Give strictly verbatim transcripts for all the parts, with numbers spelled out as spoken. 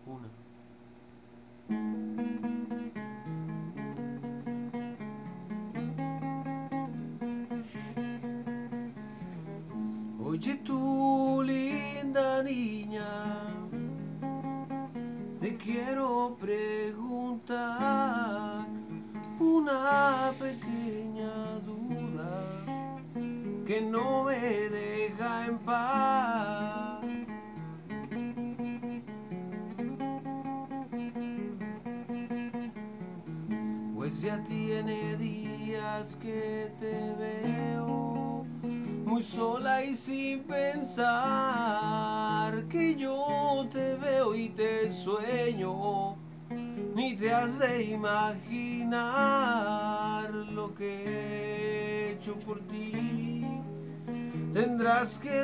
Una. Oye tú, linda niña, te quiero preguntar una pequeña duda que no me deja en paz. Pues ya tiene días que te veo muy sola y sin pensar, que yo te veo y te sueño, ni te has de imaginar lo que he hecho por ti. Tendrás que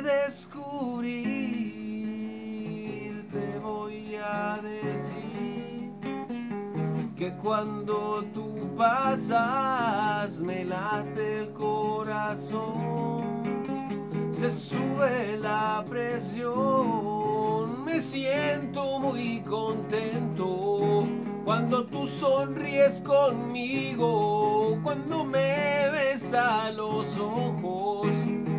descubrir, te voy a decir, que cuando tú pasas me late el corazón, se sube la presión, me siento muy contento cuando tú sonríes conmigo, cuando me ves a los ojos,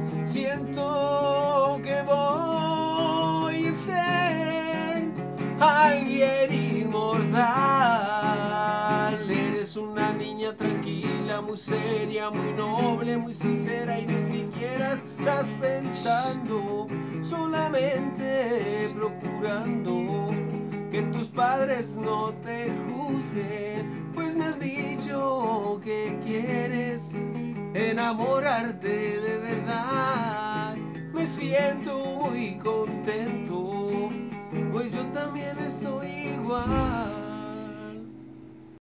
siento que voy a ser alguien inmortal. Eres una niña tranquila, muy seria, muy noble, muy sincera y ni siquiera estás pensando, solamente procurando que tus padres no te juzguen, pues me has dicho que quieres enamorarte de verdad. Me siento muy contento, pues yo también estoy igual.